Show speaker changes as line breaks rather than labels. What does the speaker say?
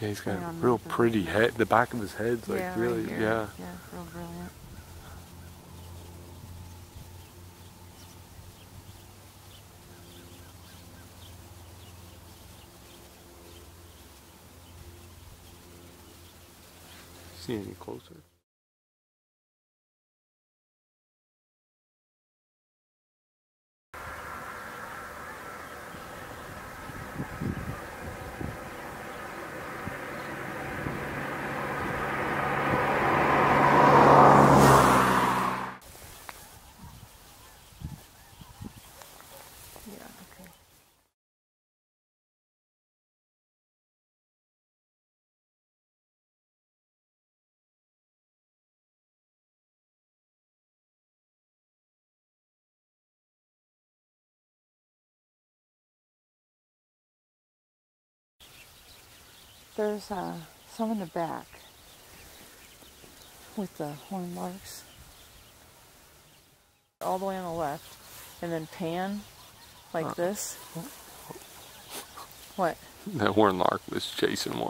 Yeah, he's got a real pretty head. The back of his head's like really,
right
yeah.
Yeah, real brilliant.
See any closer?
Yeah, okay. There's some in the back with the horn marks. All the way on the left, and then pan like this. What?
That horn lark was chasing one.